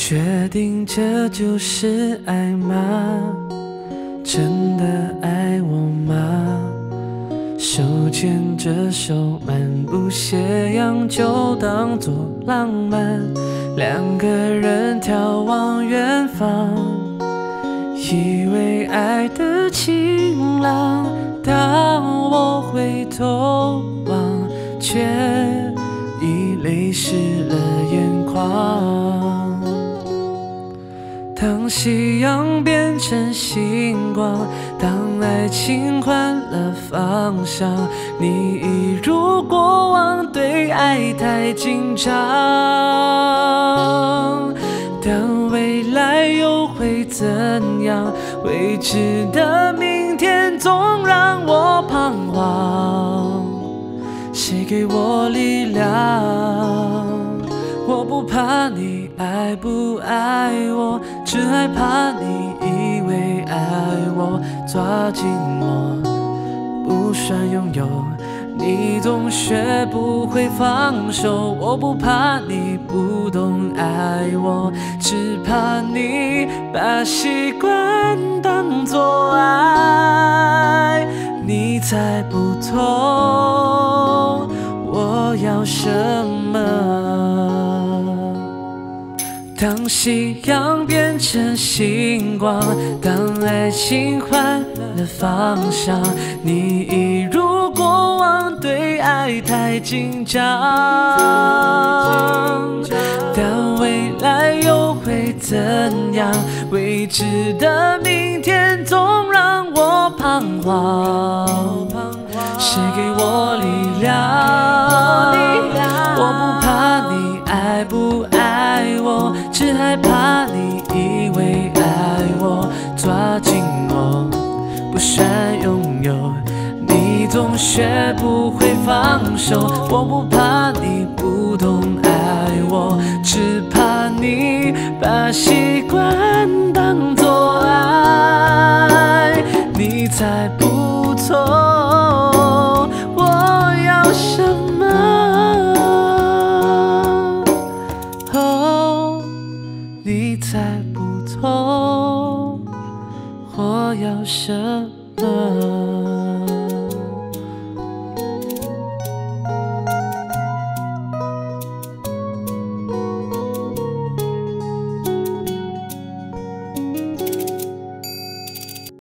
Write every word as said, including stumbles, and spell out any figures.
确定这就是爱吗？真的爱我吗？手牵着手漫步斜阳，就当作浪漫。两个人眺望远方，以为爱的晴朗。当我回头望，却已泪湿了眼眶。当夕阳变成星光，当爱情换了方向，你一如过往，对爱太紧张。但未来又会怎样？未知的明天总让我彷徨。谁给我力量？我不怕你爱不爱我，只害怕你以为爱我，抓紧我不算拥有，你总学不会放手。我不怕你不懂爱我，只怕你把习惯当作爱。你猜不透我要什么。当夕阳变成星光，当爱情换了方向，你一如过往，对爱太紧张。但未来又会怎样？未知的明天总让我彷徨。谁给我力量？我不怕你爱不爱我，只害怕你以为爱我，抓紧我不算拥有，你总学不会放手。我不怕你不懂爱我，只怕你把习惯当作爱。你猜不透